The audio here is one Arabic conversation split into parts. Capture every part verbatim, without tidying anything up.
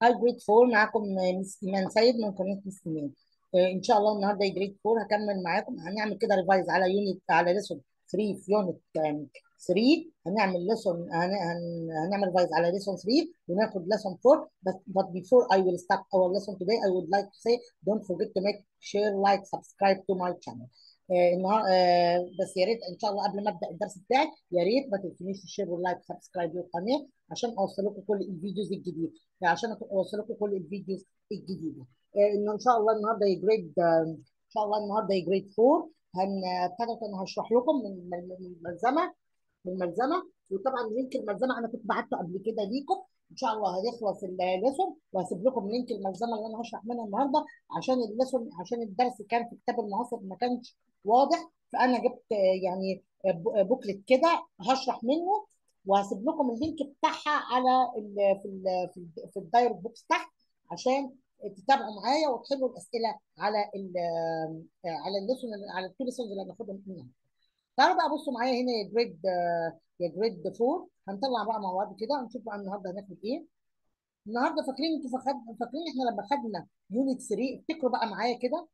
هاي جريد فور، معاكم مس ايمان سيد من قناه مس ايمان. آه، ان شاء الله النهارده جريد فور هكمل معاكم. هنعمل كده ريفايز على يونت على ليسون ثري في يونت ثري. هنعمل ليسون هن... هن... هنعمل ريفايز على ليسون ثري وناخد ليسون فور. but but before I will start our lesson today I would like to say don't forget to make share like subscribe to my channel. آه النهار آه بس يا ريت ان شاء الله قبل ما ابدا الدرس بتاعي يا ريت ما تنسونيش تشير واللايك سبسكرايب للقناه عشان اوصل لكم كل الفيديوز الجديده، عشان اوصل لكم كل الفيديوز الجديده. آه، انه ان شاء الله النهارده جريد آه، ان شاء الله النهارده جريد فور. هن ابتدت انا هشرح لكم من من من الملزمه من الملزمه. وطبعا لينك الملزمه انا كنت بعته قبل كده ليكم. ان شاء الله هيخلص الليسون وهسيب لكم لينك الملزمه اللي انا هشرح منها النهارده، عشان الليسون عشان الدرس كان في كتاب المعاصر ما كانش واضح. فانا جبت آه، يعني آه، ب- بوكلت كده هشرح منه، وهسيب لكم اللينك بتاعها على ال في ال في, ال في الدايركت بوكس تحت، عشان تتابعوا معايا وتحلوا الاسئله على ال على الليسون على التو ليسونز اللي هناخدهم منها. تعالوا بقى بصوا معايا هنا يا جريد يا جريد فور. هنطلع بقى مع بعض كده ونشوف بقى النهارده هناخد ايه. النهارده فاكرين انتوا فاكرين فاكرين احنا لما خدنا يونت ثري؟ افتكروا بقى معايا كده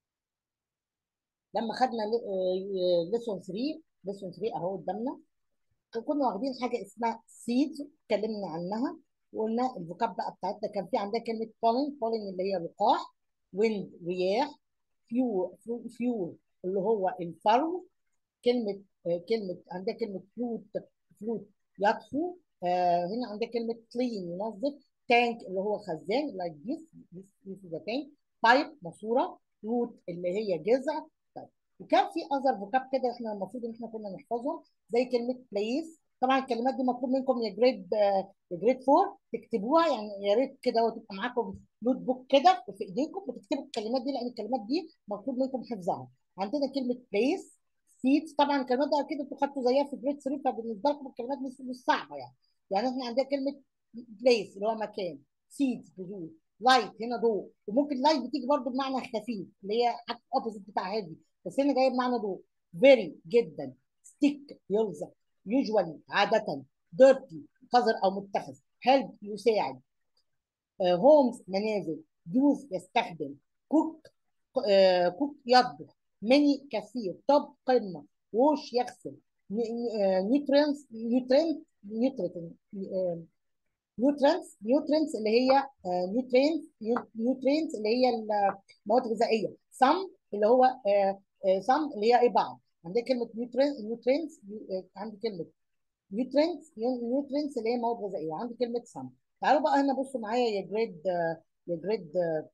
لما خدنا ليسون ثري. ليسون ثري اهو قدامنا. كنا واخدين حاجه اسمها سيدز، اتكلمنا عنها وقلنا الفوكاب بقى بتاعتنا كان في عندها كلمه بولين. بولين اللي هي لقاح، ويند رياح، فيو فيول اللي هو الفرو. كلمه آه، كلمه عندها كلمه فلوت. فلوت يطفو. آه هنا عندها كلمه كلين ينظف. تانك اللي هو خزان لايك ذيس ذيس ذا تانك. بايب ماسوره. روت اللي هي جذع. طيب، وكان في اذر فوكاب كده احنا المفروض ان احنا كنا نحفظهم، زي كلمه بليس. طبعا الكلمات دي مطلوب منكم يا جريد آه يا جريد فور تكتبوها، يعني يا ريت كده وتبقى معاكم نوت بوك كده في ايديكم وتكتبوا الكلمات دي، لان الكلمات دي مطلوب منكم حفظها. عندنا كلمه بليس، سيتس. طبعا الكلمات دي اكيد انتوا خدتوا زيها في جريد ثري، فبالنسبه لكم الكلمات مش مش صعبه يعني. يعني احنا عندنا كلمه بليس اللي هو مكان، سيتس بذور، لايت هنا ضوء، وممكن لايت بتيجي برضو بمعنى خفيف اللي هي حاجه اوبوزيت بتاع هادي، بس هنا جايه بمعنى ضوء. فيري جدا، ستيك يلزق، يوجوالي عاده، ديرتي قذر او متخذ، هيلب يساعد، هومز منازل، يوز يستخدم، كوك آه، كوك يطبخ، ماني كثير، توب قمه، ووش يغسل، نيوترينز نيوترينز نيوترينز نيوترينز نيوترينز اللي هي نيوترينز نيوترينز اللي هي المواد الغذائيه. سم اللي هو سم اللي هي ايه بعض. عندي كلمه نيوترينز نيوترينز عندي كلمه نيوترينز نيوترينز اللي هي مواد غذائيه، وعندي كلمه سم. تعالوا بقى هنا بصوا معايا يا جريد يا جريد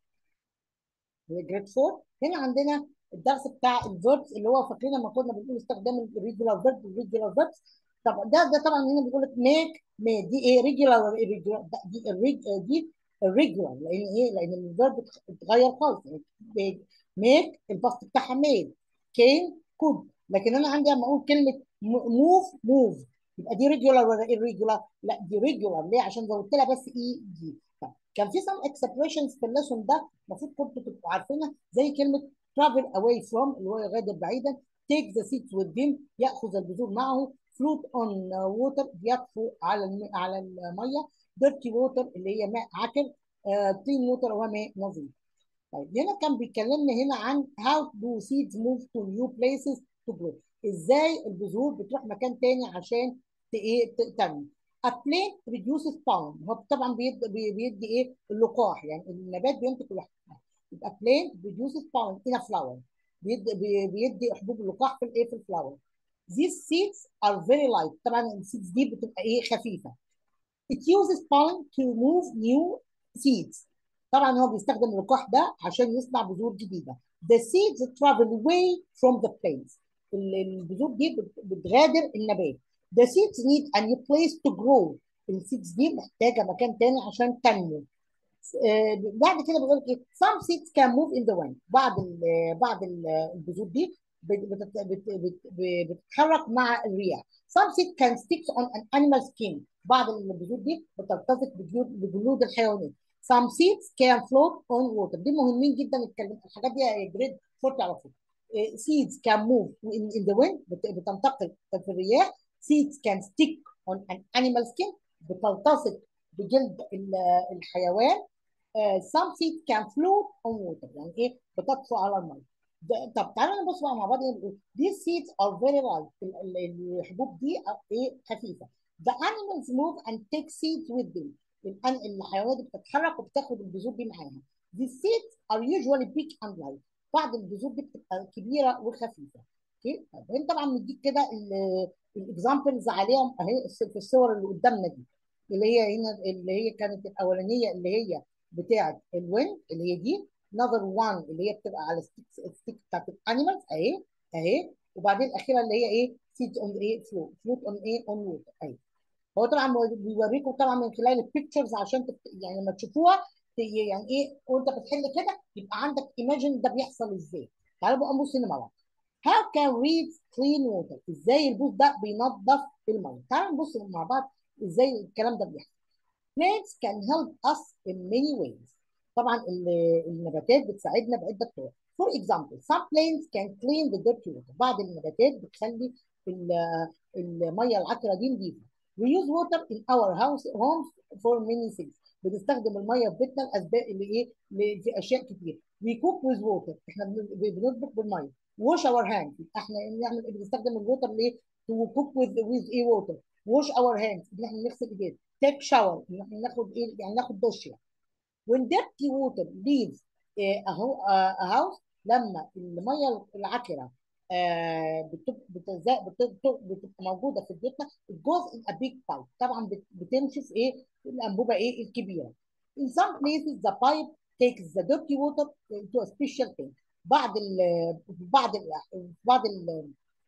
جريد فور. هنا عندنا الدرس بتاع الفيربس اللي هو فاكرين لما كنا بنقول استخدام الريجولار فيرب والريجولار فيربس. طب ده ده طبعا هنا بيقول لك ميك ميك دي ايه ريجولار ولا irregular؟ دي الريج دي الريجولار، لان ايه؟ لان الفيرب اتغير خالص. يعني ميك البسط بتاعها ميد، كين كود. لكن انا عندي لما اقول كلمه موف موف يبقى دي ريجولار ولا irregular؟ لا دي ريجولار. ليه؟ عشان زودت لها بس اي دي. كان في some expressions في الليسون ده المفروض كنتوا تبقوا عارفينها، زي كلمه travel away from اللي هو يغادر بعيدا، take the seats with them ياخذ البذور معه، float on water يطفو على الم... على الميه، dirty water اللي هي ماء عكر، uh, clean water هو ماء نظيف. طيب هنا كان بيكلمنا هنا عن how do seeds move to new places to grow. ازاي البذور بتروح مكان تاني عشان ت- ايه ت- تنمو. A plant produces pollen. هو طبعا بيدي, بيدي ايه؟ اللقاح. يعني النبات بينتج اللقاح. يبقى plant produces pollen in a flower. بيدي بي- بيدي حبوب اللقاح في الايه؟ في الفلاور. These seeds are very light. طبعا السيدز دي بتبقى ايه؟ خفيفه. It uses pollen to move new seeds. طبعا هو بيستخدم اللقاح ده عشان يصنع بذور جديده. The seeds travel away from the plants. ال- البذور دي بت- بتغادر النبات. The seeds need a new place to grow. السيدز دي محتاجه مكان تاني عشان تنمو. آه، بعد كده بيقول لك ايه؟ some seeds can move in the wind. بعض ال بعض ال- البذور دي بت- بت- بت- بت- بتتحرك مع الرياح. some seeds can stick on an animal skin. بعض البذور دي بتلتصق بجلود بجلود الحيوانات. some seeds can float on water. دي مهمين جدا الكلام الحاجات دي يا جريد فور تعرفوا. آه، seeds can move in, in the wind بت- بتنتقل في الرياح. seeds can stick on an animal skin بتلتصق بجلد الحيوان. uh, some seeds can float on water، يعني ايه بتطفو على الميه. طب تعالوا نبص بقى مع بعض. these seeds are very light، الحبوب دي ايه خفيفه. the animals move and take seeds with them، الحيوانات بتتحرك وبتاخد البذور دي معاها. these seeds are usually big and light، بعض البذور دي بتبقى كبيره وخفيفه. اوكي طب انت طبعا مديك كده الاكزامبلز عليهم اهي في الصور اللي قدامنا دي، اللي هي هنا اللي هي كانت الاولانيه اللي هي بتاعه الويند اللي هي دي، نظر واحد اللي هي بتبقى على ستيك ستيك بتاعت الانيمالز اهي اهي، وبعدين الاخيره اللي هي ايه سيد اون ايه فلوت فلوت اون ايه اون ووتر اهي. هو طبعا بيوريكم طبعا من خلال البيكتشرز عشان تبت... يعني لما تشوفوها يعني ايه وانت بتحل كده يبقى عندك ايماجين ده بيحصل ازاي. تعالوا بقى نبص هنا مع بعض. How can reeds clean water؟ ازاي البوز ده بينظف الميه؟ تعالوا نبص مع بعض ازاي الكلام ده بيحصل. Plants can help us in many ways. طبعا النباتات بتساعدنا بعده طرق. For example, some plants can clean the dirty water. بعض النباتات بتخلي الميه العكره دي نظيفه. We use water in our house homes for many things. بنستخدم الميه في بيتنا لاسباب اللي ايه في اشياء كتير. We cook with water، احنا بنطبخ بالميه. Wash our hands، احنا نعمل بنستخدم الووتر ليه؟ To cook with with ايه water. Wash our hands، ان احنا نغسل ايدينا. Take shower، ان احنا ناخد ايه يعني ناخد دش يعني. When dirty water leaves اهو a house، لما الميه العكره آه، بتبقى بتزا- بتبقى بتبقى موجوده في بيوتنا it goes in a big pipe، طبعا بت- بتمشي في ايه في الانبوبه ايه الكبيره. In some places the pipe takes the dirty water to a special tank. بعض ال بعض ال بعض ال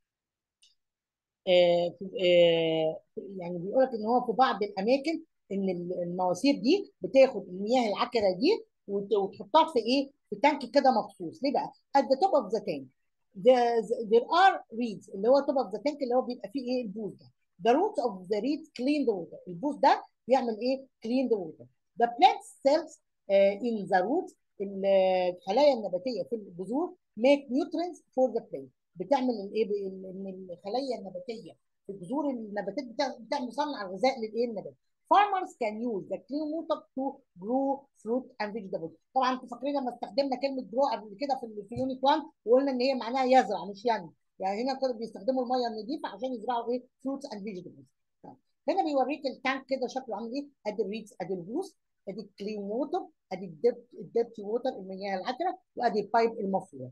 آه، في- آه، يعني بيقول لك ان هو في بعض الاماكن ان المواسير دي بتاخد المياه العكره دي وت- وتحطها في ايه في تانك كده مخصوص. ليه بقى at the top of the tank the- the- there are reeds، اللي هو top of the tank اللي هو بيبقى فيه ايه البوز ده. the roots of the reeds clean the water، البوز ده بيعمل ايه clean the water. the plant cells آه، in the roots، الخلايا النباتيه في البذور make nutrients for the plant، بتعمل الايه ان الخلايا النباتيه في جذور النباتات بتعمل مصنع غذاء للايه النبات. Farmers can use the clean water to grow fruit and vegetables. طبعا انتوا فاكرين لما استخدمنا كلمه grow قبل كده في في يونت واحد وقلنا ان هي معناها يزرع مش يعني يعني هنا كانوا بيستخدموا الميه النظيفه عشان يزرعوا ايه fruits and vegetables. هنا بيوريك التانك كده شكله عامل ايه، ادي الريدز ادي البوس ادي الكلين ووتر ادي الديرتي ووتر المياه العكره وادي البايب المفروض.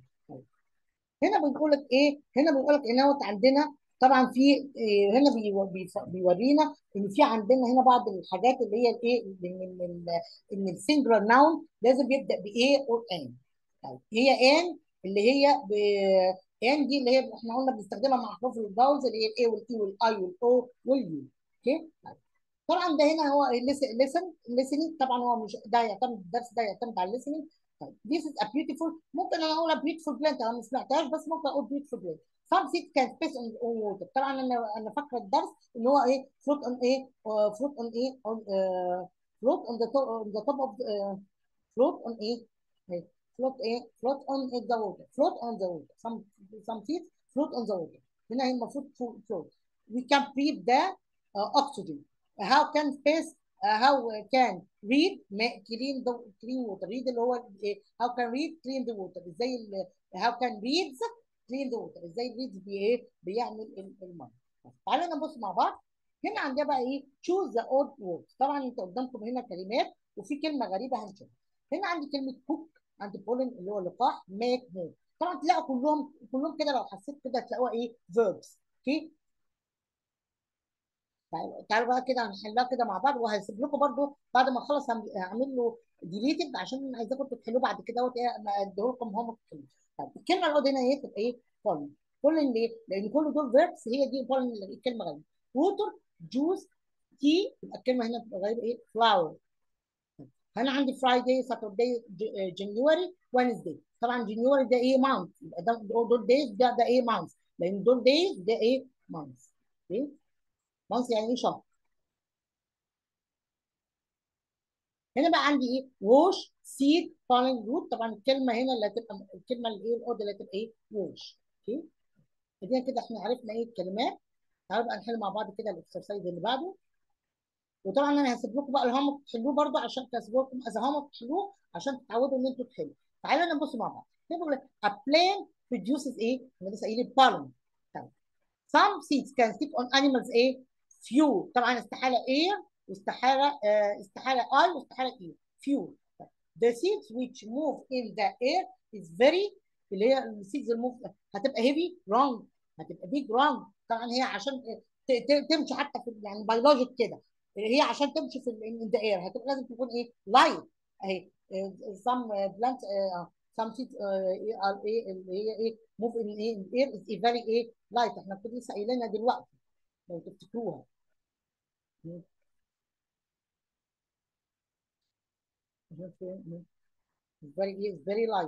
هنا بنقول لك ايه، هنا بنقول لك ان هو عندنا طبعا في إيه هنا بيو- بيف- بيورينا ان في عندنا هنا بعض الحاجات اللي هي الايه ان ان ان السنجلر ناون لازم يبدا بايه اور ان. طيب هي ان اللي هي ب ان دي اللي هي احنا قلنا بنستخدمها مع حروف الفاولز اللي هي الاي والاي والاي والاو واليو. اوكي طيب. طبعا ده هنا هو ليسن listening، طبعا هو مش ده يعتمد الدرس ده يعتمد على listening. طيب this is a beautiful، ممكن انا اقول a beautiful plant انا ما سمعتهاش بس ممكن اقول beautiful plant. some seeds can space on, on water. طبعا انا انا فاكره الدرس ان هو ايه float on ايه uh, float on ايه on uh, float on the top on the top of uh, float on ايه إيه؟ float ايه float on the water float on the water. some some seeds float on the water. هنا هي المفروض float. we can breathe the uh, oxygen. how can space uh, how can read clean the clean water. read اللي هو إيه؟ how can read clean the water. ازاي ال- how can reads clean the water. ازاي reads بي ايه بيعمل ال- الميه. تعالوا نبص مع بعض. هنا عندنا بقى ايه choose the odd words. طبعا انت قدامكم هنا كلمات وفي كلمه غريبه هنشوفها. هنا عندي كلمه كوك، عندي بولن اللي هو لقاح، ميك موف. طبعا تلاقوا كلهم كلهم كده لو حسيت كده تلاقوها ايه فيربس. اوكي تعالوا تعالوا بقى كده هنحلها كده مع بعض وهسيب لكم برده بعد ما اخلص هعمل له ديليتد عشان عايزاكم تحلوه بعد كده وقت ايه ما اديه لكم هم تحلوه. طيب الكلمه اللي قدامنا ايه تبقى ايه بولن. بولن ليه؟ لان كل دول فيربس هي دي بولن الكلمه غريبه. ووتر جوز تي يبقى الكلمه هنا بتبقى غريبه ايه فلاور. هنا عندي فرايداي ساترداي جانيوري وينزداي. طبعا جانيوري ده ايه مانث يبقى ده دول دايز ده ده ايه مانث لان دول دايز ده ايه مانث. اوكي مانث يعني ايه شهر. هنا بقى عندي ايه ووش سيد فالينج روت. طبعا الكلمه هنا اللي هتبقى الكلمه اللي ايه الاوضه اللي هتبقى ايه ووش. اوكي كده كده احنا عرفنا ايه الكلمات. تعالوا بقى نحل مع بعض كده الاكسرسايز اللي بعده. وطبعا انا هسيب لكم بقى الهوم تحلوه برضه عشان هسيب لكم از هوم تحلوه عشان تتعودوا ان انتوا تحلوا. تعالوا نبص مع بعض. بيقول لك a plane produces ايه؟ انا لسه قايل pollen. طيب some seeds can stick on animals ايه؟ few. طبعا استحاله air واستحاله آه استحاله I واستحاله air. few. The seeds which move in the air is very اللي هي السيدز الموف هتبقى heavy wrong، هتبقى big wrong. طبعا هي عشان ت- ت- تمشي حتى في يعني بيولوجيك كده، هي عشان تمشي في in the air هتبقى لازم تكون ايه؟ light اهي. آه، some plant uh, some seeds uh, are ايه اللي هي ايه move in ايه in air is very ايه light. احنا كنا لسه قايلينها دلوقتي لو تفتكروها. It's very it's very light.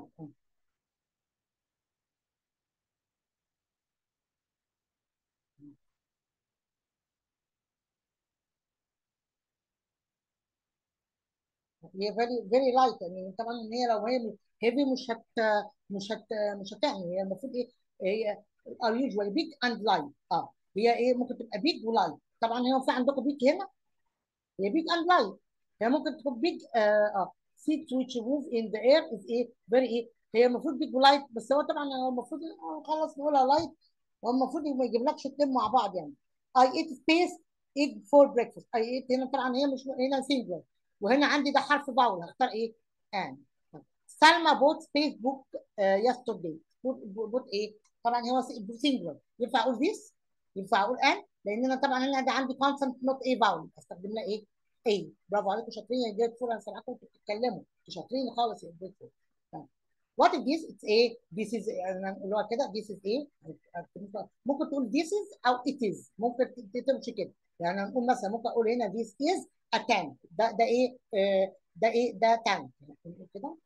هي فيري فيري لايت يعني طبعا ان هي لو هي هيفي مش هت مش هت مش هتعمل. هي المفروض ايه؟ هي ار يوجوالي بيج اند لايت. اه هي ايه ممكن تبقى بيج ولايت. طبعا هي في عندكم بيج هنا، هي بيج اند لايت. هي ممكن تكون بيج اه اه seeds which move in the air is ايه very ايه. هي المفروض بيج ولايت بس هو طبعا هو المفروض آه، خلاص نقولها لايت. هو المفروض ما يجيبلكش اتنين مع بعض يعني. I ate space egg for breakfast. I ate هنا طبعا هي مش هنا singular وهنا عندي ده حرف باول هختار ايه؟ and. سلمى بوت سبيس بوك يسترداي. بوت بوت ايه؟ طبعا هو singular. ينفع اقول this؟ ينفع اقول and؟ لان انا طبعا انا ده عندي consonant not ايه باول استخدم لها ايه؟ ايه. برافو عليكم شاطرين يا جيت فور. انا سامعاكم انتوا بتتكلموا شاطرين خالص يا جيت فور. وات از ذيس؟ اتس ايه؟ ذيس از اللي هو كده ذيس از ايه؟ ممكن تقول ذيس از او ات از ممكن تمشي كده. يعني نقول مثلا ممكن اقول هنا ذيس از ا تانك. ده ده ايه؟ آه ده ايه؟ ده تانك كده.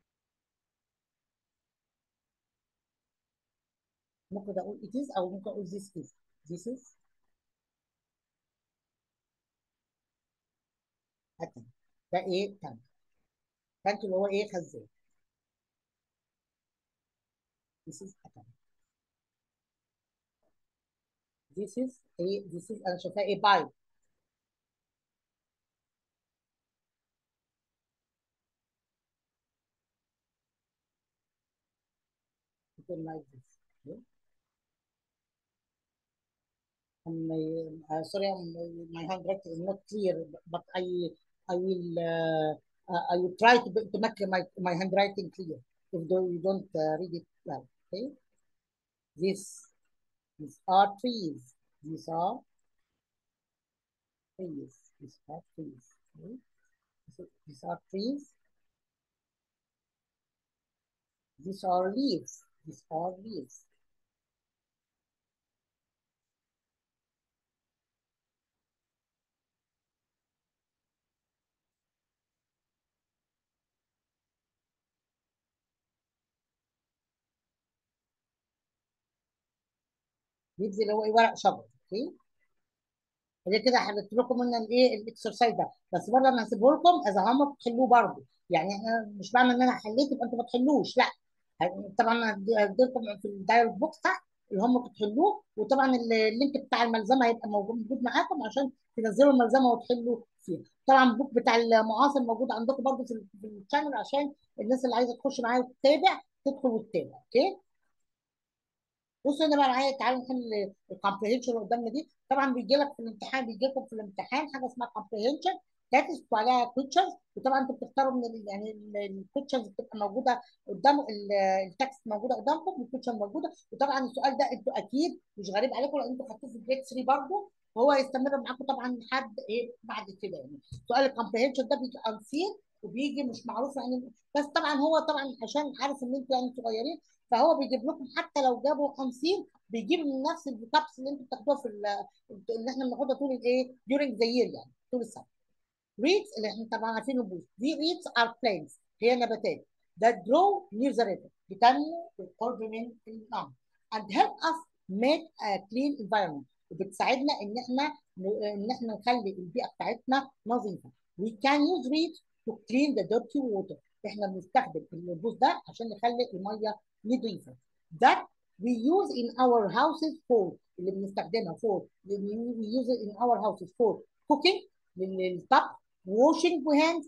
ممكن اقول it is او ممكن اقول this is. this is a tank. ده ايه؟ تانك. تانك اللي هو ايه؟ خزان. this is a tank. this is ايه؟ this is انا شايفاها ايه؟ بايب. something like this. Okay. And my, uh, sorry, um, my handwriting is not clear, but I I will uh, uh, I will try to, to make my, my handwriting clear if though you don't uh, read it well. Okay. This these are trees. These are trees. These are trees. Okay. So these are trees. These are leaves. These are leaves. leaves اللي هو ايه؟ ورق شجر. اوكي. هي كده حددت لكم ان الايه الاكسرسايز ده بس برضه انا هسيبه لكم اذا هم تحلوه برضه. يعني احنا مش معنى ان انا حليت يبقى انتوا ما تحلوش لا. طبعا هدي لكم في الدايركت بوكس تحت اللي هم تحلوه. وطبعا اللينك بتاع الملزمه هيبقى موجود معاكم عشان تنزلوا الملزمه وتحلوا فيها. طبعا البوك بتاع المعاصر موجود عندكم برضه في في الشانل عشان الناس اللي عايزه تخش معايا وتتابع تدخل وتتابع. اوكي. بصوا هنا بقى معايا. تعالوا نحل الكومبريهنشن اللي قدامنا دي. طبعا بيجي لك في الامتحان بيجي لكم في الامتحان حاجه اسمها كومبريهنشن تكست وعليها كويتشنز. وطبعا انتوا بتختاروا من ال يعني الكويتشنز بتبقى موجوده قدام ال- التكست موجوده قدامكم والكويتشن موجوده. وطبعا السؤال ده انتوا اكيد مش غريب عليكم لان انتوا خدتوه في جريد ثلاثة برضه وهو هيستمر معاكم طبعا لحد ايه بعد كده يعني. سؤال الكومبريهنشن ده بيجي انسين وبيجي مش معروف يعني. بس طبعا هو طبعا عشان عارف ان انتوا يعني صغيرين فهو بيجيب لكم حتى لو جابوا خمسين بيجيب من نفس الكابس اللي انتوا بتاخدوها في ال- اللي احنا بناخدها طول الايه during the year يعني طول السنه. reeds اللي احنا طبعا عارفين البوز دي reeds are plants هي نباتات that grow near the river بتنمو بالقرب من النهر and help us make a clean environment وبتساعدنا ان احنا ان احنا نخلي البيئه بتاعتنا نظيفه. we can use reeds to clean the dirty water. احنا بنستخدم البوز ده عشان نخلي الميه نظيفه. that we use in our houses for اللي بنستخدمها for we use it in our houses for cooking للطبخ، washing hands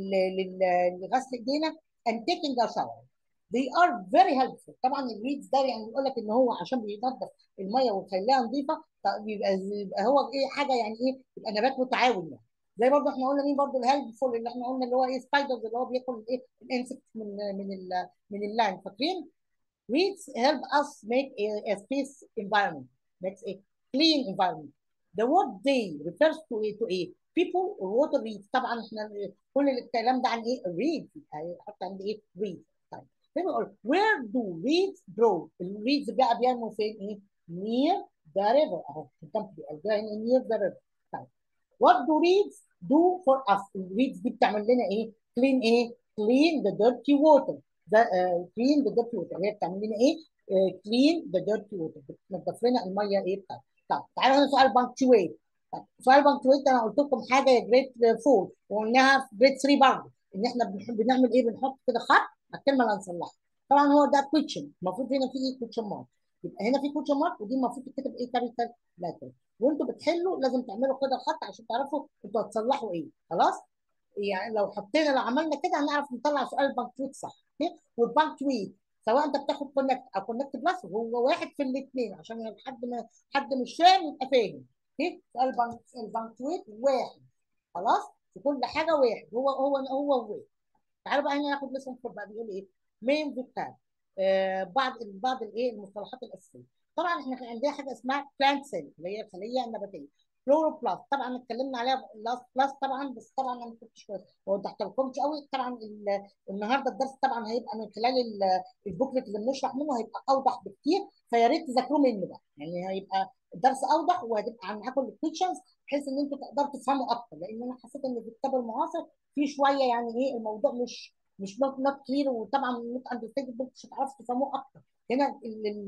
لغسل ايدينا and taking a shower. They are very helpful. طبعا الريدز ده يعني بيقول لك ان هو عشان بينظف الميه ويخليها نظيفه، بيبقى يبقى هو ايه حاجه يعني ايه، يبقى نبات متعاون يعني. زي برضه احنا قلنا مين برضه الهيلبفول اللي احنا قلنا اللي هو ايه سبايدرز اللي هو بياكل ايه الانسكت من من ال من اللاند، فاكرين؟ Weeds help us make a, a space environment, makes a clean environment. The word they refers to a, to a people or water reeds. طبعا احنا كل الكلام ده عن ايه؟ reeds. حط عندي ايه؟ reeds. طيب بنقول where do reeds grow؟ الريدز بقى بينمو فين؟ ايه؟ near the river اهو قدامك near the river. طيب what do reeds do for us؟ الريدز دي بتعمل لنا ايه؟ clean ايه؟ clean the dirty water. ده كلين ذا ديرتي ووتر، هي بتعمل لنا ايه؟ كلين ذا ديرتي ووتر، بتنضف لنا الميه ايه بتاعتنا. طب تعالوا هنا سؤال بانكتويت. طب سؤال بانكتويت انا قلت لكم حاجه يا جريد فور وقلناها في جريد ثري برضه، ان احنا بنحب بنعمل ايه؟ بنحط كده خط على الكلمه اللي هنصلحها. طبعا هو ده كويتشن، المفروض هنا في ايه؟ كويتشن مارك، يبقى هنا في كويتشن مارك ودي المفروض تتكتب ايه؟ كابيتال لاتر. وانتوا بتحلوا لازم تعملوا كده خط عشان تعرفوا انتوا هتصلحوا ايه. خلاص؟ يعني لو حطينا لو عملنا كده هنعرف نطلع سؤال بانكتويت صح. والبانكتويت سواء انت بتاخد كونكت او كونكت بلس هو واحد في الاثنين، عشان يعني حد ما حد مش فاهم يبقى فاهم. اوكي سؤال البانكتويت واحد. خلاص في كل حاجه واحد، هو هو هو هو. تعالوا بقى هنا ناخد لسه فور بقى بيقول ايه؟ مين فيتال. آه بعض بعض الايه المصطلحات الاساسيه. طبعا احنا كان عندنا حاجه اسمها بلانت سيل اللي هي الخليه النباتيه. كلوروبلاست طبعا اتكلمنا عليها لاست كلاس طبعا، بس طبعا انا ما كنتش ما وضحتلكمش قوي. طبعا النهارده الدرس طبعا هيبقى من خلال البوكلت اللي بنشرح منه هيبقى اوضح بكتير، فيا ريت تذاكروه منه بقى، يعني هيبقى الدرس اوضح وهتبقى معاكم الكويشنز بحيث ان انتوا تقدروا تفهموا اكتر، لان انا حسيت ان في الكتاب المعاصر في شويه يعني ايه الموضوع مش مش نوت نوت كلير، وطبعا نوت اندرستاندبل مش هتعرفوا تفهموه اكتر. هنا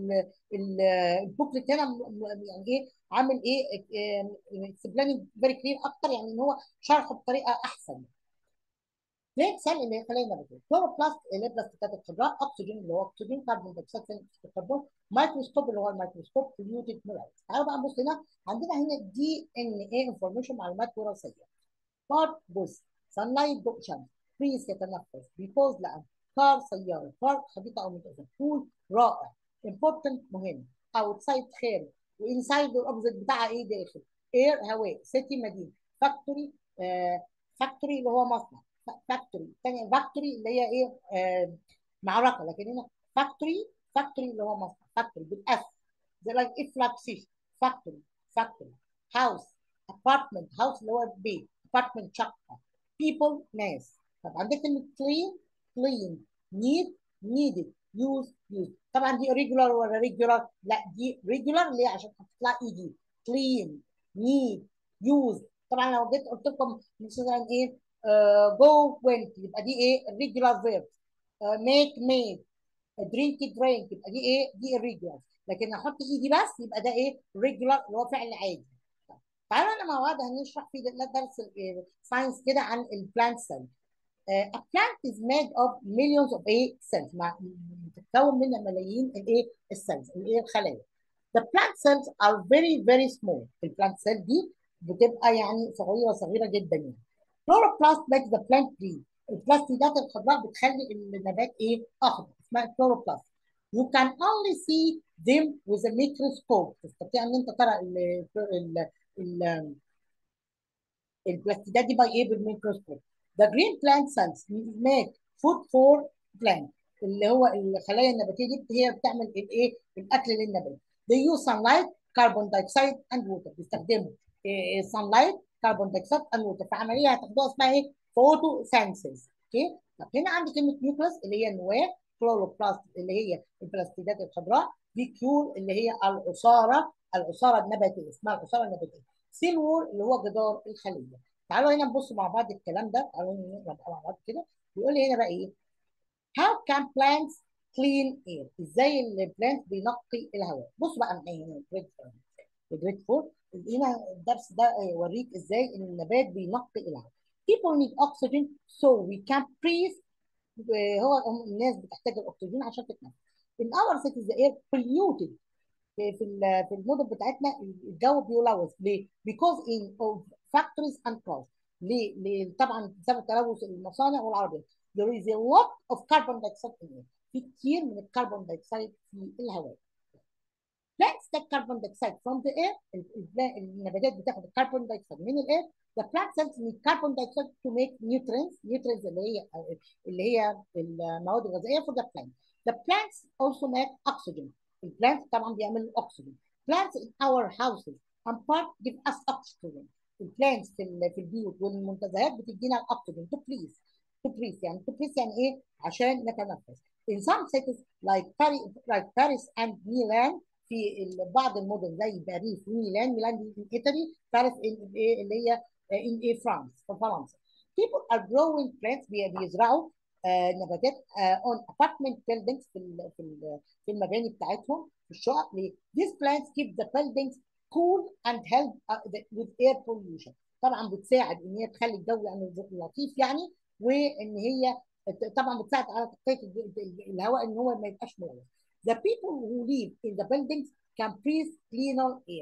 البوكلت هنا يعني ايه عامل ايه اكسبلاننج فيري كلير اكتر، يعني ان هو شرحه بطريقه احسن. ليه سال اللي هي خلينا نقول كلوروبلاست اللي هي بلاستيكات الخضراء، اكسجين اللي هو اكسجين، كربون دايوكسيد ثاني اكسيد الكربون، مايكروسكوب اللي هو الميكروسكوب، بيوتد ميرايز. تعالوا بقى نبص هنا عندنا هنا دي ان ايه انفورميشن معلومات وراثيه. بارت جزء sunlight ضوء شمس، بريس يتنفس، بيكوز لأن، كار سيارة، بارك خريطة أو منتزه، بول رائع، important مهم، outside خارج، وانسايد الأوبزيت بتاعها إيه داخل، اير هواء، سيتي مدينة، فاكتوري آه فاكتوري اللي هو مصنع، فاكتوري الثانية فاكتوري اللي هي إيه آه معركة، لكن هنا فاكتوري فاكتوري اللي هو مصنع، فاكتوري بالأف زي لايك إفلاكسيشن، فاكتوري فاكتوري هاوس ابارتمنت، هاوس اللي هو بيت، ابارتمنت شقه، people ناس. طب عندك كلمه clean clean need needed use used. طبعا دي regular ولا regular؟ لا دي regular ليه؟ عشان هتطلع اي دي clean need use. طبعا لو جيت قلت لكم مثلا ايه uh, go went يبقى دي ايه regular verb. uh, make made درينك درينك يبقى دي ايه؟ دي irregular. لكن احط ايدي بس يبقى ده ايه؟ regular اللي هو فعل عادي. تعالوا انا مع بعض هنشرح في درس ساينس كده عن البلانت سيل. A plant is made of millions of a cells، مع بتتكون من ملايين الايه؟ السيلز الايه؟ الخلايا. The plant cells are very very small. البلانت سيل دي بتبقى يعني صغيره صغيره جدا يعني. Chloroplast makes the plant green. البلاستيدات الخضراء بتخلي النبات ايه؟ اخضر، اسمها chloroplast. You can only see them with a microscope. تستطيع ان انت ترى ال ال ال البلاستيدات دي باي ايه؟ بالميكروسكوب. The green plant cells make food for plant. اللي هو الخلايا النباتيه دي هي بتعمل الايه؟ الاكل للنبات. They use sunlight, carbon dioxide and water. بيستخدموا إيه sunlight, carbon dioxide and water في عمليه هتاخدوها اسمها ايه؟ photosynthesis. اوكي؟ طب هنا عندي كلمه نيوكليس اللي هي النواه، كلوروبلاست اللي هي البلاستيدات الخضراء، فيكيول اللي هي العصاره، العصاره النباتيه اسمها العصاره النباتيه. سيل وول اللي هو جدار الخليه. تعالوا هنا نبص مع بعض الكلام ده، تعالوا نقرا مع بعض كده. بيقول لي هنا بقى ايه؟ How can plants clean air؟ ازاي البلانت بينقي الهواء؟ بصوا بقى معايا هنا جريد جريد فور. هنا الدرس ده يوريك ازاي ان النبات بينقي الهواء. People need oxygen so we can breathe. هو الناس بتحتاج الاكسجين عشان تتنفس. In our cities the air polluted. في في المدن بتاعتنا الجو بيلوث ليه؟ because in of factories and cars. ليه؟ ليه؟ طبعا بسبب تلوث المصانع والعربيات. There is a lot of carbon dioxide in air. في كتير من الكربون دايوكسيد في الهواء. Plants take carbon dioxide from the air. النباتات بتاخد الكربون دايوكسيد من الاير. The plant cells need carbon dioxide to make nutrients. Nutrients اللي هي اللي هي المواد الغذائيه for the plant. The plants also make oxygen. البلانت طبعا بيعمل اكسجين. Plants in our houses and parks give us oxygen. البلانتس في في البيوت والمنتزهات بتدينا الاكسجين to breathe. To breathe يعني to breathe يعني ايه؟ عشان نتنفس. In some cities like Paris, like Paris and Milan في بعض المدن زي باريس وميلان. ميلان دي في ايطالي، باريس اللي هي ان ايه فرانس في فرنسا. people are growing plants بيزرعوا آه نباتات آه on apartment buildings في ال في ال في المباني بتاعتهم في الشقق. ليه؟ these plants keep the buildings cool and help with air pollution. طبعا بتساعد ان هي تخلي الجو يعني لطيف يعني، وان هي طبعا بتساعد على تنقية الهواء ان هو ما يبقاش مغلق. The people who live in the buildings can breathe cleaner air.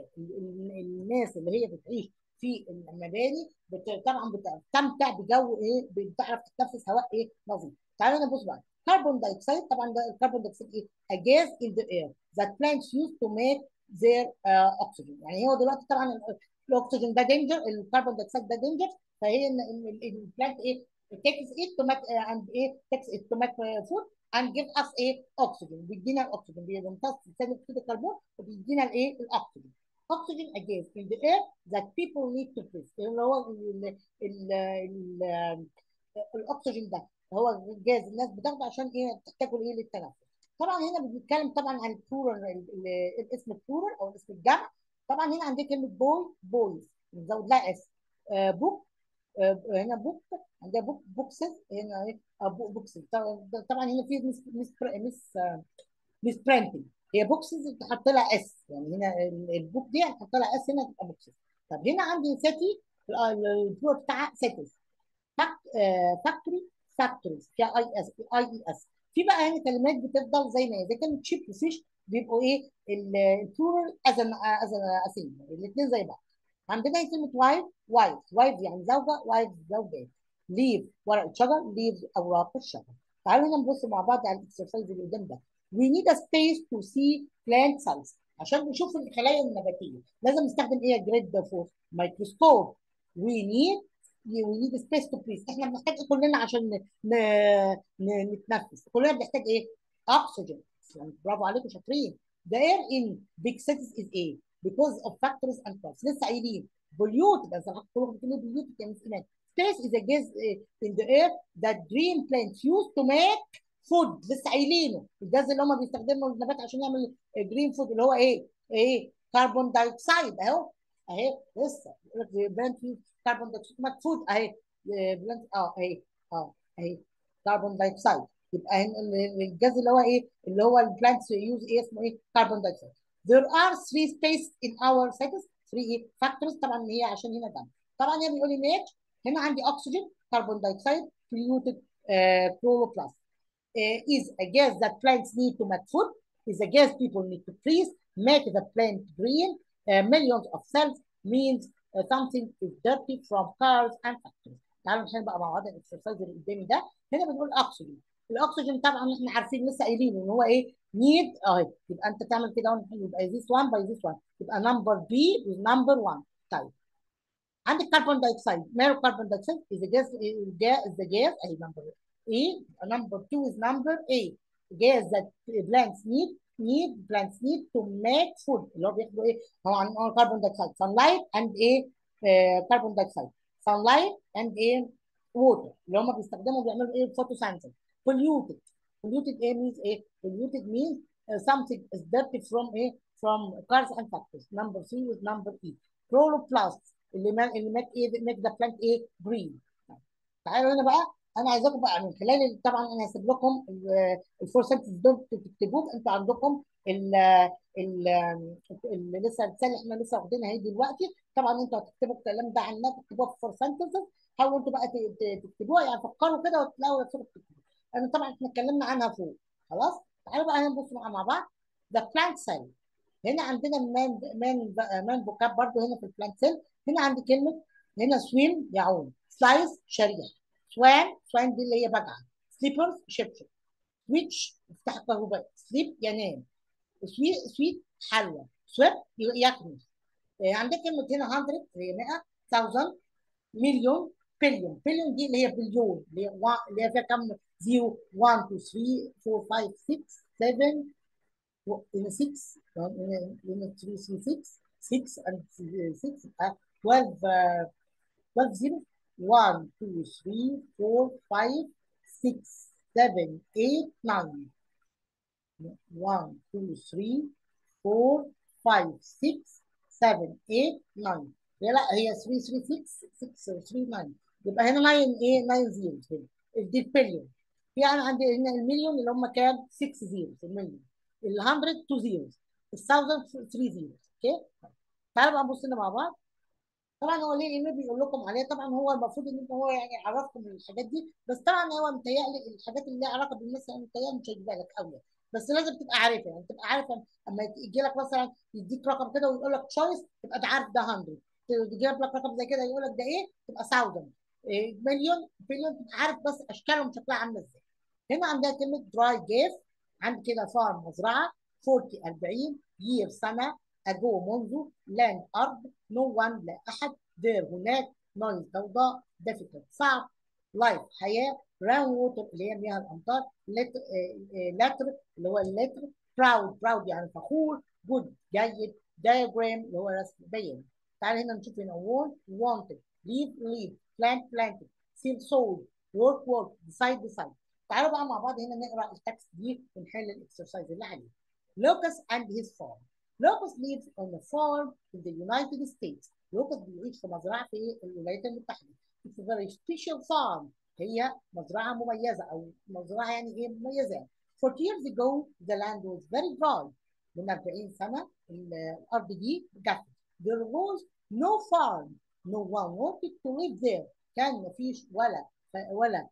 الناس اللي هي بتعيش في المباني طبعا بتستمتع بجو ايه؟ بتعرف تتنفس هواء ايه؟ نظيف. تعالوا نبص بقى. كربون دايوكسيد طبعا ده الكربون دايوكسيد ايه؟ a gas in the air that plants use to make their uh, oxygen. يعني هو دلوقتي طبعا الاكسجين ده دينجر، الكربون دايوكسيد ده دينجر، فهي البلانت ايه؟ takes it to make uh, and ايه؟ takes it to make uh, food and give us ايه؟ oxygen. بيدينا الاكسجين، بيمتص ثاني اكسيد الكربون وبيدينا الايه؟ الاكسجين. oxygen again in the air that people need to breathe. اللي هو ال ال ال الاكسجين ده هو الجاز الناس بتاخده عشان ايه؟ تحتاجه ايه؟ للتنفس. طبعا هنا بنتكلم طبعا عن البلورال، الاسم البلورال او اسم الجمع. طبعا هنا عندي كلمه بوي بويز بنزود لها اس. آه بوك، آه هنا بوك، عندها بوك بوكسز هنا ايه؟ آه بوكسز. طبعا هنا في مس مس مس مس برينتنج. هي بوكسز بتحط لها اس، يعني هنا البوك دي هتحط لها اس هنا تبقى بوكسز. طب هنا عندي سيتي، البلور بتاعها سيتيز. فاكتوري فاكتوريز فيها اي اس اي اي اس. في بقى هنا كلمات بتفضل زي ما هي، زي كلمه شيب وفيش بيبقوا ايه؟ البلورال از از اسيم، الاثنين زي بعض. عندنا كلمه وايف وايف وايف يعني زوجه، وايف زوجات. ليف ورق الشجر، ليف اوراق الشجر. تعالوا هنا نبص مع بعض على الاكسرسايز اللي قدام ده. We need a space to see plant cells. عشان نشوف الخلايا النباتيه لازم نستخدم ايه؟ جريد فور مايكروسكوب. We need we need space to breathe. احنا بنحتاج إيه كلنا عشان ن... ن... نتنفس؟ كلنا بنحتاج ايه؟ اكسجين. برافو عليكم شاطرين. The air in big cities is A because of factories and cars. لسه قايلين polluted. بس انا كلكم بتقولوا polluted يعني سمعت. Space is a gas in the air that green plants use to make food. لسه قايلينه الجاز اللي هم بيستخدموا النبات عشان يعمل جرين فود اللي هو ايه؟ ايه؟ كربون دايوكسيد اهو اهي لسه بلانت كربون دايوكسيد مكفوت اهي بلانت اه اهي اه اهي كربون دايوكسيد. يبقى الجاز اللي هو ايه؟ اللي هو البلانتس يوز ايه؟ اسمه ايه؟ كربون دايوكسيد. There are three spaces in our cycles. three ايه؟ factors. طبعا هي عشان هنا دم. طبعا هنا بيقول لي ميت. هنا عندي اكسجين، كربون دايوكسيد، polluted chloroplast. Uh, is a gas that plants need to make food, is a gas people need to breathe, make the plant green. Uh, millions of cells means uh, something is dirty from cars and factories. تعالوا نحل بقى مع بعض الاكسرسايز اللي قدامي ده. هنا بنقول اكسجين. الاكسجين طبعا احنا عارفين لسه قايلين ان هو ايه؟ نيد اهي. يبقى انت تعمل كده يبقى this one by this one يبقى number B is number one. طيب عندك كربون دايوكسيد. ماله كربون دايوكسيد؟ is the gas is the gas اهي number A. number two is number A. gas that plants need need plants need to make food. اللي هو بياخدوا ايه؟ هو عن كربون دايوكسيد. sunlight and ايه؟ كربون دايوكسيد. sunlight and ايه؟ water اللي هم بيستخدموا بيعملوا ايه؟ photosynthesis. polluted. polluted ايه means ايه؟ polluted means uh, something is dirty from ايه؟ from cars and factories. number three is number E. chloroplasts اللي ما اللي ماك ايه؟ ماك ذا بلانت ايه؟ جرين. تعالوا هنا بقى انا عايزاكم بقى من خلال طبعا انا هسيب لكم الفور سنتنس دول تكتبوه. انتوا عندكم ال ال اللي لسه الرساله اللي احنا لسه واخدينها اهي دلوقتي. طبعا انتوا هتكتبوا الكلام ده عنها، تكتبوها في فور سنتنسز. حاولوا انتوا بقى تكتبوها، يعني فكروا كده وتلاقوا نفسكم تكتبوها. انا طبعا احنا اتكلمنا عنها فوق خلاص. تعالوا بقى نبص مع بعض. ذا بلانت سيل. هنا عندنا مان مان مان فوكاب برضه هنا في البلانت سيل. هنا عندي كلمه هنا swim يعوم، slice شريحه، swan swan دي اللي هي بجعه، slippers شبشب، switch مفتاح الكهرباء، sleep ينام، sweet sweet حلوى، sweat يكنس. آه، عندك كلمه هنا مية اللي هي مية، thousand مليون، بليون بليون دي اللي هي بليون، اللي هي وا- اللي هي فيها كم زيرو، واحد اتنين تلاتة اربعة خمسة ستة سبعة، هنا ستة، هنا هنا تلاتة ستة ستة and ستة يبقى اتناشر، آه، اتناشر زيرو، واحد اتنين تلاتة اربعة خمسة ستة سبعة تمانية تسعة، واحد اتنين تلاتة اربعة خمسة ستة سبعة تمانية تسعة. هي لا هي تلاتة تلاتة ستة ستة تلاتة تسعة، يبقى هنا تسعة ايه تسعة زيروز هنا. دي البليون. في يعني عندي هنا المليون اللي هم كام ستة زيروز، المليون ال مية اتنين زيروز، ال ألف تلاتة زيروز. اوكي. تعالوا بقى نبص لنا مع بعض. طبعا هو ليه الايميل بيقول لكم عليه؟ طبعا هو المفروض ان هو يعني يعرفكم الحاجات دي، بس طبعا هو متهيألي الحاجات اللي ليها علاقه بالناس يعني متهيألي مش هيجيبها لك قوي، بس لازم تبقى عارفها، يعني تبقى عارفه اما يجي لك مثلا يديك رقم كده ويقول لك تشويس تبقى انت عارف ده مية، يجي لك رقم زي كده يقول لك ده ايه تبقى ألف، إيه مليون بليون تبقى عارف بس اشكالهم شكلها عامله ازاي. هنا عندها كلمه دراي جيف، عندي كده فارم مزرعه، أربعين أربعين، يير سنه، اجو منذ، لاند ارض، نو وان لا احد، there هناك، نويز ضوضاء، difficult صعب، لايف حياه، راون ووتر اللي هي مياه الامطار، لتر لتر اللي هو اللتر، براود براود يعني فخور، جود جيد، diagram اللي هو رسم بين. تعال هنا نشوف هنا want wanted، leave leave، plant planted، seal sold، work work، decide decide. تعالوا بقى مع بعض هنا نقرا التكست دي ونحل الاكسرسايز اللي عليه. Lucas and his farm. Lucas lives on a farm in the United States. لوكاس بيعيش في مزرعه في الولايات المتحده. It's a very special farm. هي مزرعه مميزه او مزرعه يعني ايه مميزه. forty years ago the land was very dry. من أربعين سنه الارض دي جافه. There was no farm. No one wanted to live there. كان مفيش ولا ولا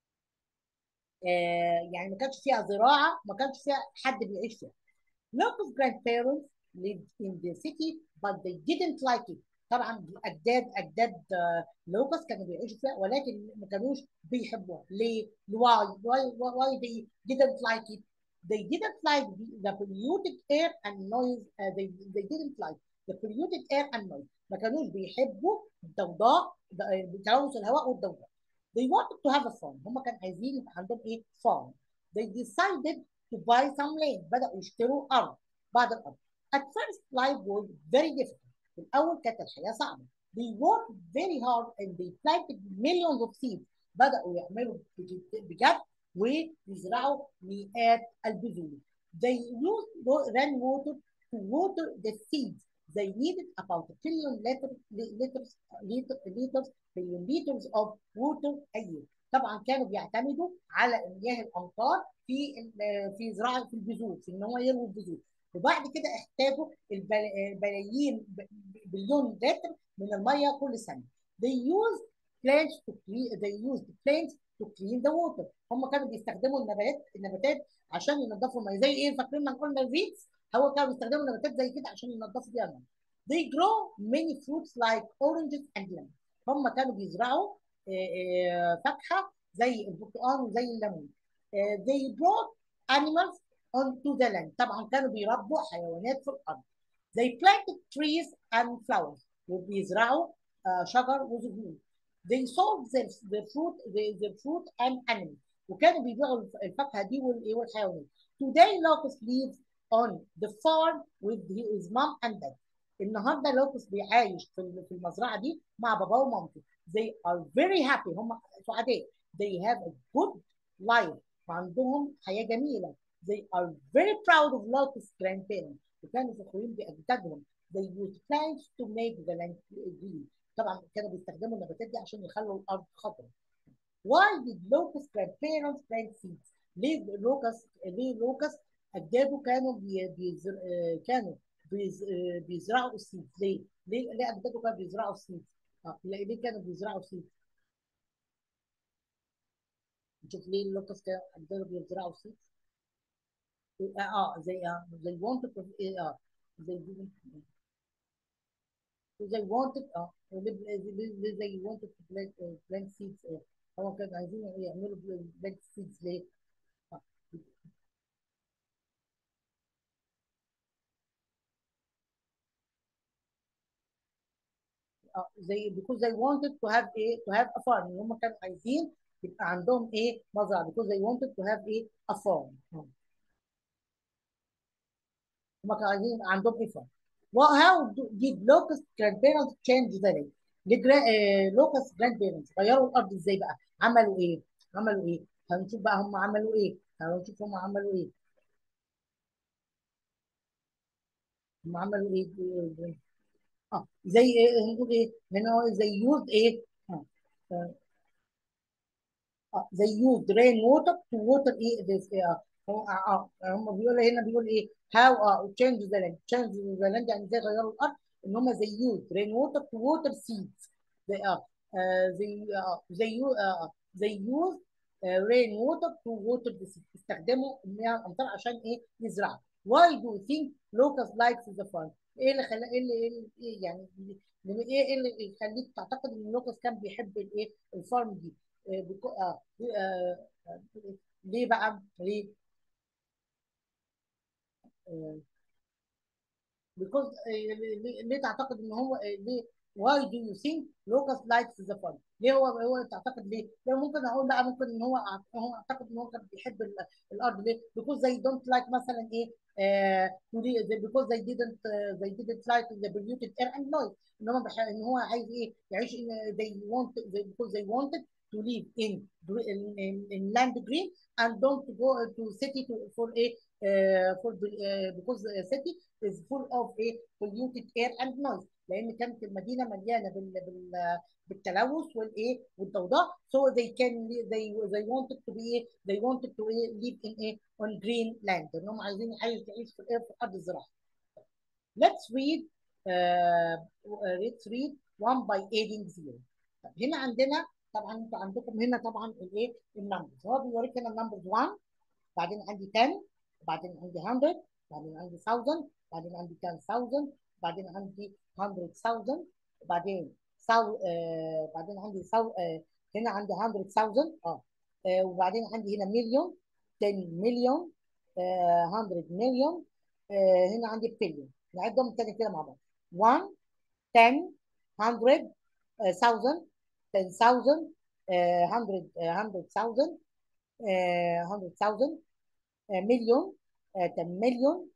آه يعني ما كانش فيها زراعه، ما كانش فيها حد بيعيش فيها. Local grandparents lived in the city but they didn't like it. طبعا اجداد اجداد آه، لوكاس كانوا بيعيشوا فيها ولكن ما كانوش بيحبوها. ليه؟ why why why they didn't like it? They didn't like the, the polluted air and noise. Uh, they they didn't like the polluted air and noise. ما كانوش بيحبوا الضوضاء، تلوث الهواء والضوضاء. They wanted to have a farm. هم كانوا عايزين يبقى عندهم ايه؟ farm. They decided to buy some land. بدأوا يشتروا أرض، بعض الأرض. At first life was very difficult. في الأول كانت الحياة صعبة. They worked very hard and they planted millions of seeds. بدأوا يعملوا بجد ويزرعوا مئات البذور. They used rainwater to water the seeds. They needed about a billion liters liters liters billion liters of water a year. طبعا كانوا بيعتمدوا على مياه الامطار في في زراعه في البذور، في ان هو يروي البذور. وبعد كده احتاجوا البلايين بليون لتر من الميه كل سنه. They used plants to clean they used plants to clean the water. هم كانوا بيستخدموا النبات النباتات عشان ينظفوا الميه. زي ايه؟ فاكرين لما قلنا الريتس؟ هو كانوا بيستخدموا النباتات زي كده عشان ينظفوا بيها الميه. They grow many fruits like oranges and lemons. هم كانوا بيزرعوا فاكهه زي البرتقال وزي الليمون. They brought animals onto the land. طبعا كانوا بيربوا حيوانات في الارض. They planted trees and flowers. وبيزرعوا uh, شجر وزهور. They sold their, their fruit their, their fruit and animals. وكانوا بيبيعوا الفاكهه دي والحيوانات. Today Locust lives on the farm with his mom and dad. النهارده لوكس بيعايش في المزرعه دي مع باباه ومامته. They are very happy. هم سعداء. They have a good life. وعندهم حياه جميله. They are very proud of Locust grandparents. وكانوا فخورين باجدادهم. They use plants to make the land green. طبعا كانوا بيستخدموا النباتات دي عشان يخلوا الارض خضراء. Why did Locust grandparents plant seeds? ليه لوكاس ليه لوكاس اجداده كانوا بي... بيزر... كانوا بيز... بيزرعوا السيد؟ ليه؟ ليه ليه اجداده كانوا بيزرعوا السيد؟ اه ليه ليه كانوا بيزرعوا السيد؟ نشوف ليه لوكاس كانوا اجداده بيزرعوا السيد؟ اه زي اه زي want to اه زي they wanted اه they wanted to plant uh, plant seeds اه هو كانوا عايزين يعملوا plant seeds ليه؟ اه اه زي because they wanted to have ايه to have a farm ان هم كانوا عايزين يبقى عندهم ايه مزرعه because they wanted to have ايه a farm اه هم كانوا عايزين يبقى عندهم ايه farm well how do- did Locust grandparents change the land لجرا... آه Locust grandparents غيروا الارض ازاي بقى عملوا ايه عملوا ايه هنشوف بقى هم عملوا ايه هنشوف هم عملوا ايه هم عملوا ايه اه زي ايه هنقول ايه هنا هو زي يوز ايه اه اه زي يوز رين ووتر تو ووتر ايه this اه هم اه آه، هم بيقولوا هنا بيقول ايه هاو اه تشينج ذا لاند تشينج ذا لاند يعني ازاي غيروا الارض ان هم زي يوز رين ووتر تو ووتر سيدز زي اه آه، زي اه زي يو اه زي يوز رين ووتر تو ووتر ذا سيدز استخدموا المياه الامطار عشان ايه يزرعوا why do you think locust likes the farm ايه اللي خلاه ايه اللي ايه اللي- إيه يعني ايه ايه اللي يخليك تعتقد ان لوكاس كان بيحب الايه الفارم دي آه، بيكو- آه، آه، آه، ليه بقى؟ ليه؟ آه، because آه، ليه ليه تعتقد ان هو آه، ليه why do you think Lucas likes the fun؟ ليه هو هو تعتقد ليه؟ ليه ممكن اقول بقى ممكن ان هو أع- هو اعتقد ان هو كان بيحب ال- الارض ليه؟ because they don't like مثلا ايه آه to li- they- because they didn't uh, they didn't like the polluted air and noise ان هم بح- ان هو عايز ايه؟ يعيش in they want they, because they wanted to live in in, in, in land green and don't go to city to, for a uh, for the, uh, because the city is full of a polluted air and noise لان كانت المدينه مليانه بال بال بالتلوث والايه والضوضاء so they can they they wanted to be they wanted to live in a on green land انهم عايزين يعيش تعيش في الارض في الارض الزراعيه. Let's read uh, let's read one by adding zero. طب هنا عندنا طبعا انتوا عندكم هنا طبعا الايه النمبرز هو بيوريك هنا النمبرز واحد بعدين عندي عشرة بعدين عندي مية بعدين عندي ألف بعدين عندي عشرة آلاف بعدين عندي مية ألف وبعدين سو آه بعدين عندي سو آه هنا عندي مية ألف اه آه، وبعدين عندي هنا مليون عشرة مليون آه مية مليون آه هنا عندي بليون نعدهم تاني كده مع بعض واحد عشرة مية ألف عشرة آلاف آه، مية آه، مية ألف آه، مية ألف مليون آه، مليون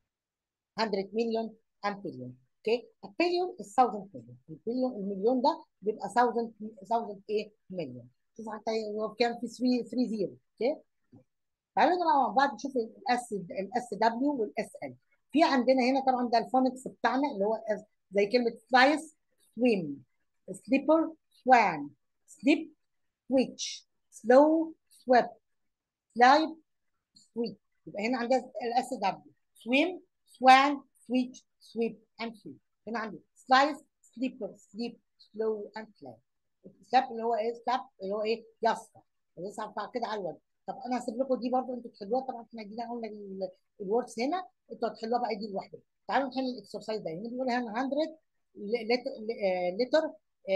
مية مليون and billion اوكي a billion is thousand million البليون المليون ده بيبقى thousand thousand ايه مليون شوف حتى هو كان في ثلاثة ثلاثة زيرو اوكي تعالوا نقرا مع بعض نشوف الاس الاس دبليو والاس ال في عندنا هنا طبعا ده الفونكس بتاعنا اللي هو S- زي كلمه سلايس سويم سليبر سوان سليب سويتش سلو سويب سلايد سويت يبقى هنا عندنا الاس دبليو سويم سوان سويتش سويب اند سويت هنا عندي سلايس سليبر سليب سلو اند سلاب السلاب اللي هو ايه سلاب اللي هو ايه يسطا يسطا بتاع كده على الوجه طب انا هسيب لكم دي برضو انتوا تحلوها طبعا احنا جينا قلنا الوردز هنا انتوا هتحلوها بقى دي لوحدها تعالوا نحل الاكسرسايز ده هنا بيقول هنا مية لتر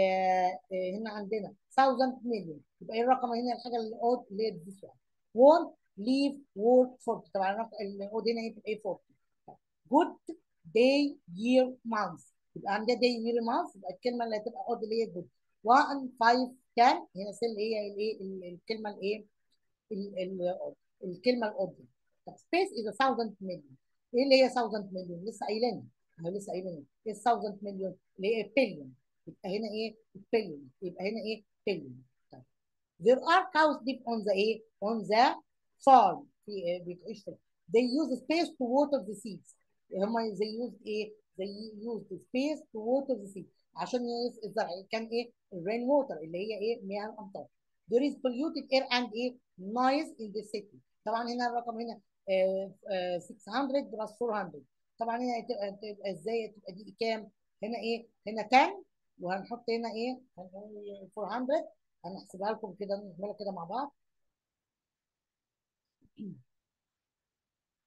هنا عندنا ألف مليون يبقى ايه الرقم هنا الحاجه اللي اود اللي هي دي won't leave work for طبعا الرقم الاود هنا هيبقى ايه فور good day year month يبقى عندنا day year month يبقى الكلمه اللي هتبقى odd اللي هي good واحد خمسة عشرة هنا سيل هي الايه ال- الكلمه الايه ال- ال- الكلمه الاود طب space is a thousand million ايه اللي هي thousand million لسه قايلينها احنا لسه قايلينها ايه thousand million اللي هي billion يبقى هنا ايه billion يبقى هنا ايه billion طيب there are cows live on the ايه on the farm في إيه؟ بيعيش في they use space to water the seeds هم they use ايه they use the space to water the seeds عشان يس- الزرع كان ايه الرين ووتر اللي هي ايه مياه الامطار there is polluted air and ايه noise in the city طبعا هنا الرقم هنا آه، آه، ستمية بلس أربعمية طبعا هنا هتبقى هتبقى ازاي تبقى دي كام هنا ايه هنا عشرة وهنحط هنا ايه هنقول أربعمية هنحسبها لكم كده نعملها كده مع بعض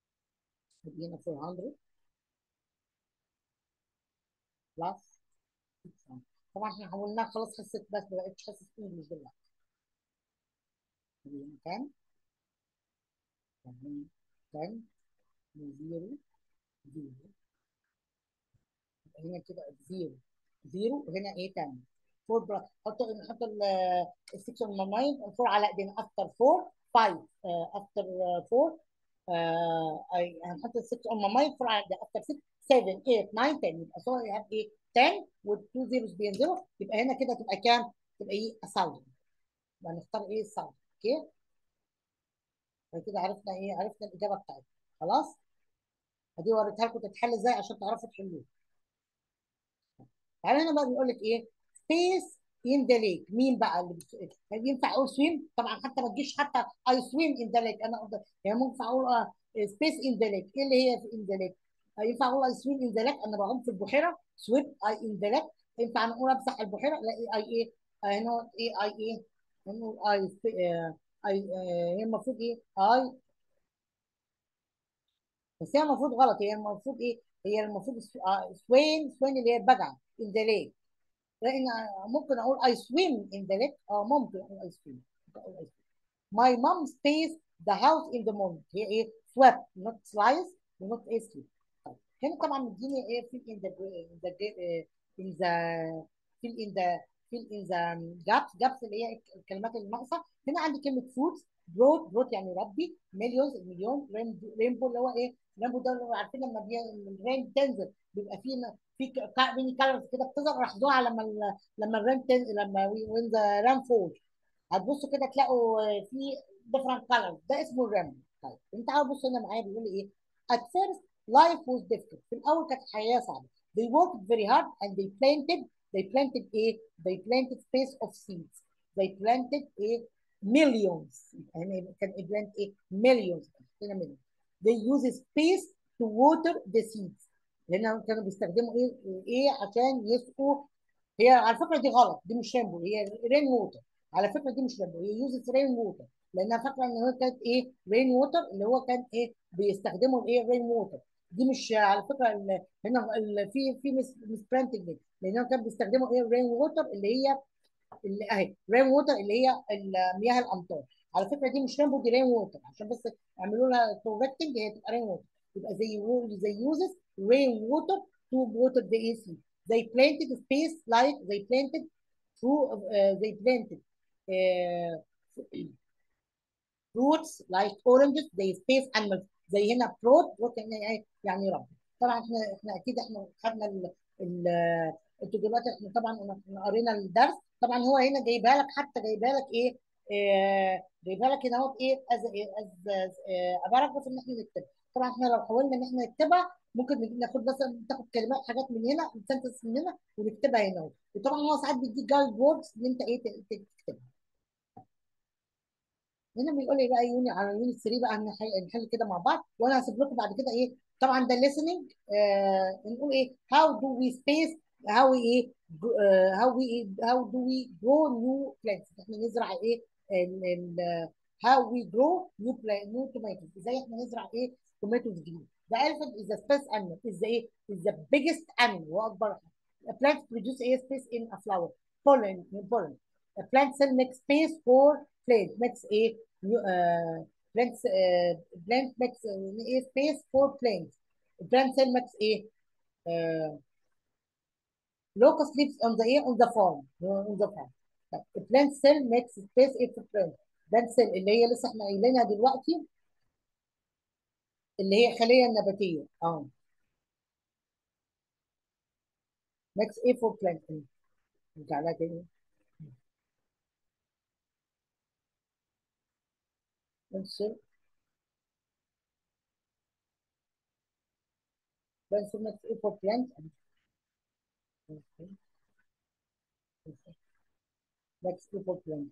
هنا أربعمية بلس طبعا احنا حولناها خلاص حصه بس ما بقتش حصه انجلش دلوقتي. كام؟ كام؟ زيرو زيرو، هنا كده زيرو زيرو، وهنا ايه تاني؟ أربعة بلس، حط نحط السكشن من ناين، أربعة على ايدينا، افتر أربعة خمسة، افتر أربعة، آه أي هنحط السكشن من ناين، أربعة على ايدينا، افتر ستة، سبعة، تمانية، تسعة، عشرة، يبقى سو هاب ايه عشرة والتو زيروز بينزلوا، يبقى هنا كده تبقى كام؟ تبقى ايه ألف. يبقى نختار ايه ألف. اوكي، كده عرفنا ايه، عرفنا الاجابه بتاعتنا. خلاص، ادي وريتها لكم تتحل ازاي عشان تعرفوا تحلوها. تعالى هنا بقى بيقول لك ايه؟ سبيس ان ذا ليك. مين بقى اللي بت... ينفع اقول سويم؟ طبعا حتى ما تجيش حتى اي سويم ان ذا ليك، انا أقدر يعني ممكن اقول سبيس ان ذا ليك. ايه اللي هي في ان ذا ليك؟ ينفع اقول اي سويم ان ذا ليك، انا بعوم في البحيره، سويم اي ان ذا ليك. ينفع نقول امسح البحيره؟ لا، اي ايه، آه، هنا ايه اي ايه، نقول اي اي، هي المفروض ايه اي، بس هي المفروض غلط، هي المفروض ايه، هي المفروض سوين سوين اللي هي البجعه ان ذا ليك. لان ممكن اقول I swim in the lake، اه ممكن اقول I swim. اقول I swim. My mom stays the house in the morning. هي ايه؟ swept not slice not a sleep. طيب هنا طبعا مديني ايه fill in the in the in the fill in the fill in the gaps gaps اللي هي الكلمات الناقصه. هنا عندي كلمه fruits، بروت بروت يعني ربي، مليونز المليون، رينبو اللي هو ايه؟ رينبو ده اللي هو عارفين لما الرين تنزل بيبقى فيه في ميني كالرز كده بتظهر، راح ضوء لما ال- لما الرين تنزل، لما وين ذا ران فول هتبصوا كده تلاقوا في different colors، ده اسمه الرينبو. طيب انت عاوز بص هنا معايا بيقول لي ايه؟ at first life was difficult. في الاول كانت الحياه صعبه. they worked very hard and they planted they planted ايه؟ they planted space of seeds. they planted ايه؟ millions. يعني كان plant ايه؟ millions. هنا millions. they use space to water the seeds. لان كانوا بيستخدموا ايه ايه عشان يسقوا. هي على فكره دي غلط، دي مش رينبو، هي رين ووتر. على فكره دي مش رينبو، هي يوزز رين ووتر، لانها فاكره ان هو كانت ايه رين ووتر، اللي هو كان ايه بيستخدموا الايه رين ووتر. دي مش على فكره ال- هنا ال- في في مس برانتنج، لانهم كانوا بيستخدموا ايه رين ووتر اللي هي اللي اهي رين ووتر اللي هي ال- مياه الامطار. على فكره دي مش رينبو، دي رين ووتر، عشان بس اعملوا لها كوركتنج، هي تبقى رين ووتر. يبقى زي زي يوزز رين ووتر تو ووتر ذا اي سي. they planted space like they planted through uh, they planted uh, fruits like oranges they space animals. زي هنا بروت بروت يعني ايه؟ يعني رب. طبعا احنا احنا اكيد احنا خدنا ال ال انتوا دلوقتي احنا طبعا احنا قرينا الدرس. طبعا هو هنا جايبها لك، حتى جايبها لك ايه، آه جايبها لك هنا اهوت ايه از از باراجراف ان احنا نكتبها. طبعا احنا لو حاولنا ان احنا نكتبها ممكن ناخد مثلا تاخد كلمات حاجات من هنا سنتنس من هنا ونكتبها هنا اهو. وطبعا هو ساعات بيديك جايد ووردز ان انت ايه تكتبها. هنا بيقول لي بقى يوني على يوني ثلاثة بقى هنحل نحل كده مع بعض، وانا هسيب لكم بعد كده ايه طبعا ده listening. آه نقول ايه how do we space how we ايه uh, how we how do we grow new plants. احنا نزرع ايه ال ال how we grow new plant new tomatoes. ازاي احنا نزرع ايه tomatoes جديد. The elephant is the space animal is the ايه is the biggest animal، هو اكبر. A plant produce a space in a flower pollen pollen. A plant cell makes space for plant makes a uh, plants uh, plant makes uh, a space for plants. Plant cell makes a uh, locust lives on the air on the farm on the farm. The plant cell makes space a for plant. plant cell اللي هي لسه احنا قايلينها دلوقتي، اللي هي الخليه النباتيه اه makes a for plant. نرجع لها تاني. plant cell plant cell makes a for plant. makes a for plant.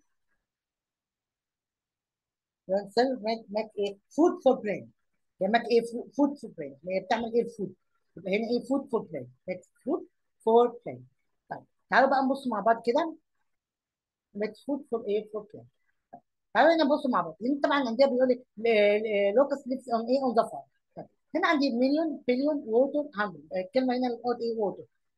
سيل ماك ماك ايه فود فور برين. هي ماك ايه فود فور برين، هي بتعمل ايه فود. يبقى هنا ايه فود فور برين ماك فود فور برين. طيب تعالوا بقى نبص مع بعض كده. ماك فود فور ايه فور برين. تعالوا هنا نبص مع بعض، لان طبعا عندنا بيقول لك لوكس ليفز اون ايه اون ذا فارم. هنا عندي مليون بليون ووتر هاندرد، الكلمه هنا الاوت ايه ووتر.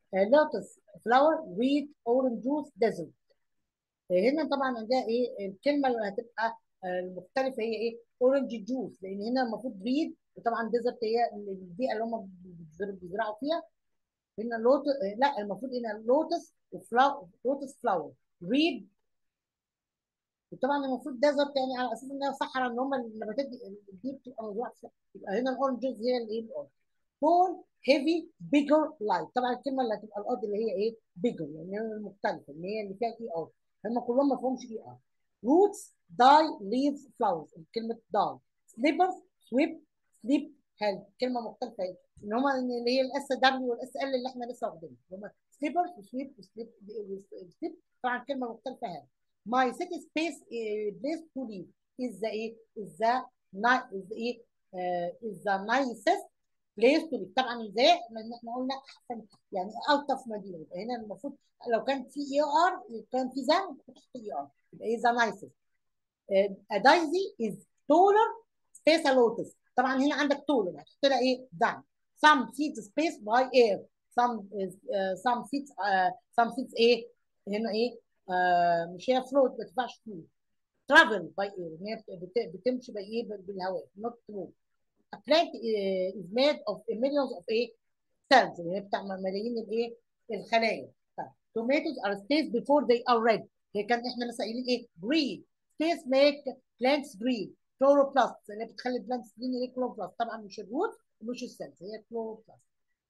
لوتس فلاور ويت اورنج جوس ديزرت. هنا طبعا عندها ايه الكلمه اللي هتبقى آه، المختلفه هي ايه اورنج جوس، لان هنا المفروض ريد، وطبعا ديزرت هي البيئه اللي هم بيزرعوا فيها. هنا لوتس، لا المفروض هنا لوتس وفلاور، لوتس فلاور ريد. وطبعا المفروض ديزرت يعني على اساس انها صحراء، ان هم النباتات دي, دي بتبقى مزروعه في- يبقى هنا الاورنج جوس هي الايه الاورنج. بول هيفي بيجر لايت، طبعا الكلمه اللي هتبقى الارض اللي هي ايه بيجر، يعني هي المختلفه اللي هي اللي فيها اي ار، هم كلهم ما فيهمش اي ار. روتس داي ليفز فلاورز، كلمه داي. سليبرز سويب سليب هيلث، كلمه مختلفه ايه ان هم اللي هي الاس دبليو والاس ال اللي احنا لسه واخدينها، هم سليبرز وسويب وسليب وسليب، طبعا كلمه مختلفه هنا. My city space uh, place to live is the ايه is the ni- is the ايه uh, is the nicest بلاي ستوري. طبعا ازاي لان احنا قلنا احسن يعني الطف مدينه، يبقى هنا المفروض لو كان في اي ار كان في ذا تحط اي ار، يبقى ايه ذا نايسست. دايزي از تولر سبيس لوتس، طبعا هنا عندك تولر هتحط لها ايه ذا. some seats space by air some is uh, some seats uh, some seats ايه هنا ايه آه مش هي فلوت ما تنفعش فلوت. travel by air هي بت- بتمشي بايه بالهواء not through. A plant uh, is made of millions of ايه cells اللي هي بتاع ملايين الايه الخلايا. طيب tomatoes are staged before they are red، هي كان احنا لسه قايلين ايه green space make plants green. chloroplasts اللي بتخلي plants green ايه chloroplast، طبعا مش الروت ومش السيلز، هي chloroplast.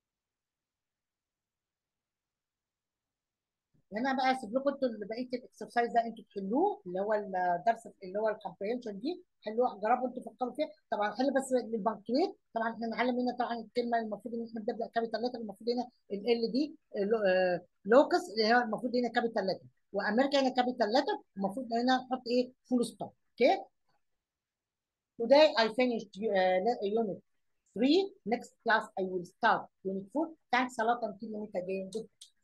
هنا بقى اسيب لكم انتوا اللي بقيه الاكسرسايز ده انتوا تحلوه، اللي هو الدرس اللي هو الكومبريهنشن دي حلوه، جربوا انتوا فكروا فيها. طبعا حل بس للبنكتويت، طبعا احنا نعلم هنا طبعا الكلمه المفروض ان احنا بنبدا كابيتال لتر، المفروض هنا ال دي لوكس اللي هو المفروض هنا كابيتال لتر، وامريكا هنا كابيتال لتر، المفروض هنا نحط ايه فول ستوب. اوكي. Today I finished uh, unit three. Next class I will start unit four. Thanks a lot until meet again.